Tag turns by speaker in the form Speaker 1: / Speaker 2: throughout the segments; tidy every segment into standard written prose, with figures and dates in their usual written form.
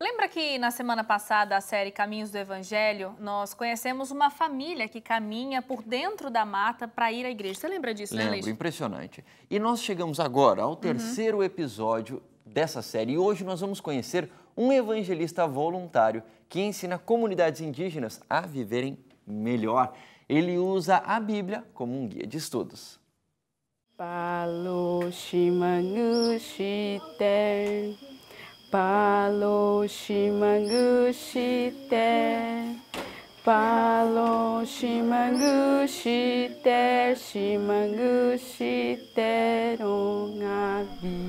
Speaker 1: Lembra que na semana passada, a série Caminhos do Evangelho, nós conhecemos uma família que caminha por dentro da mata para ir à igreja. Você lembra disso, né,
Speaker 2: Lembro,
Speaker 1: Leite?
Speaker 2: impressionante. E nós chegamos agora ao terceiro episódio dessa série. E hoje nós vamos conhecer um evangelista voluntário que ensina comunidades indígenas a viverem melhor. Ele usa a Bíblia como um guia de estudos.
Speaker 3: Palo shimangu shite, palo shimangu shite, palo shimangu shite, shimangu shite rongabi.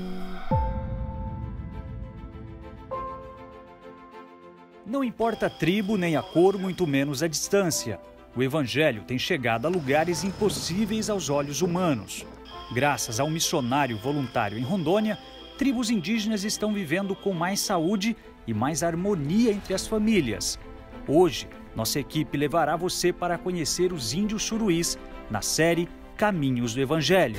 Speaker 4: Não importa a tribo nem a cor, muito menos a distância. O Evangelho tem chegado a lugares impossíveis aos olhos humanos. Graças a um missionário voluntário em Rondônia, tribos indígenas estão vivendo com mais saúde e mais harmonia entre as famílias. Hoje, nossa equipe levará você para conhecer os índios Xuruís na série Caminhos do Evangelho.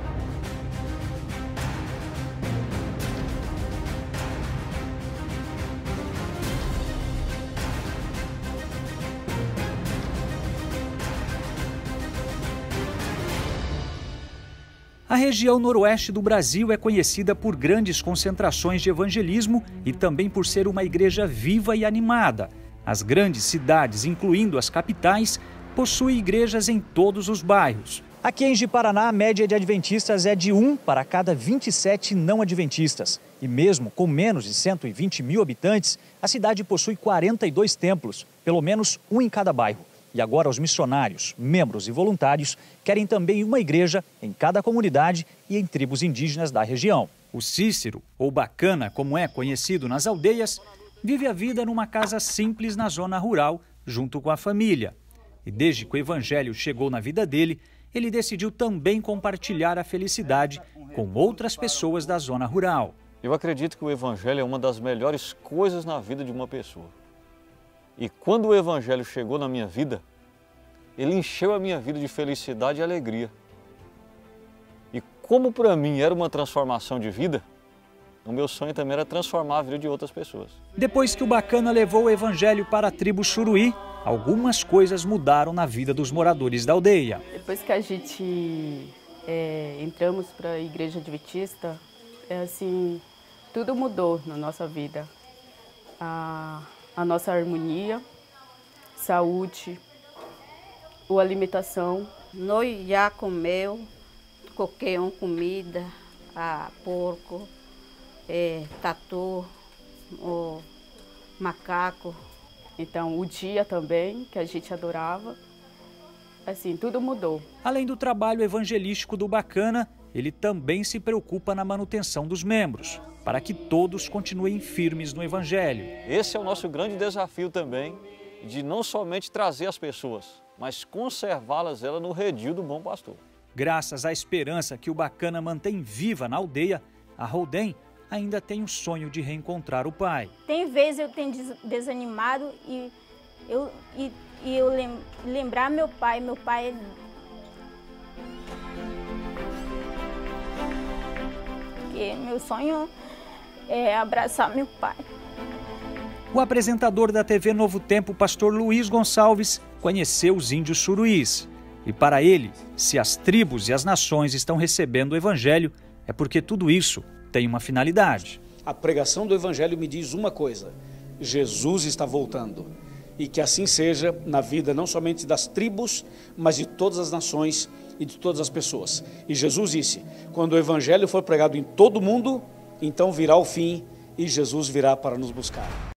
Speaker 4: A região noroeste do Brasil é conhecida por grandes concentrações de evangelismo e também por ser uma igreja viva e animada. As grandes cidades, incluindo as capitais, possuem igrejas em todos os bairros. Aqui em Ji-Paraná, a média de adventistas é de 1 para cada 27 não adventistas. E mesmo com menos de 120 mil habitantes, a cidade possui 42 templos, pelo menos um em cada bairro. E agora os missionários, membros e voluntários querem também uma igreja em cada comunidade e em tribos indígenas da região. O Cícero, ou Bacana, como é conhecido nas aldeias, vive a vida numa casa simples na zona rural, junto com a família. E desde que o Evangelho chegou na vida dele, ele decidiu também compartilhar a felicidade com outras pessoas da zona rural.
Speaker 5: Eu acredito que o Evangelho é uma das melhores coisas na vida de uma pessoa. E quando o Evangelho chegou na minha vida, ele encheu a minha vida de felicidade e alegria. E como para mim era uma transformação de vida, o meu sonho também era transformar a vida de outras pessoas.
Speaker 4: Depois que o Bacana levou o Evangelho para a tribo Xuruí, algumas coisas mudaram na vida dos moradores da aldeia.
Speaker 3: Depois que a gente entramos para a igreja adventista, assim, tudo mudou na nossa vida. A nossa harmonia, saúde, a alimentação.
Speaker 6: Nós já comeu qualquer comida, porco, tatu, o macaco.
Speaker 3: Então, o dia também, que a gente adorava, assim, tudo mudou.
Speaker 4: Além do trabalho evangelístico do Bacana, ele também se preocupa na manutenção dos membros, para que todos continuem firmes no Evangelho.
Speaker 5: Esse é o nosso grande desafio também, de não somente trazer as pessoas, mas conservá-las no redil do bom pastor.
Speaker 4: Graças à esperança que o Bacana mantém viva na aldeia, a Roldem ainda tem o sonho de reencontrar o pai.
Speaker 7: Tem vezes eu tenho desanimado e eu lembrar meu pai meu sonho é abraçar meu pai.
Speaker 4: O apresentador da TV Novo Tempo, pastor Luiz Gonçalves, conheceu os índios Xuruís. E para ele, se as tribos e as nações estão recebendo o Evangelho, é porque tudo isso tem uma finalidade.
Speaker 8: A pregação do Evangelho me diz uma coisa: Jesus está voltando. E que assim seja na vida não somente das tribos, mas de todas as nações e de todas as pessoas. E Jesus disse: quando o Evangelho for pregado em todo o mundo, então virá o fim e Jesus virá para nos buscar.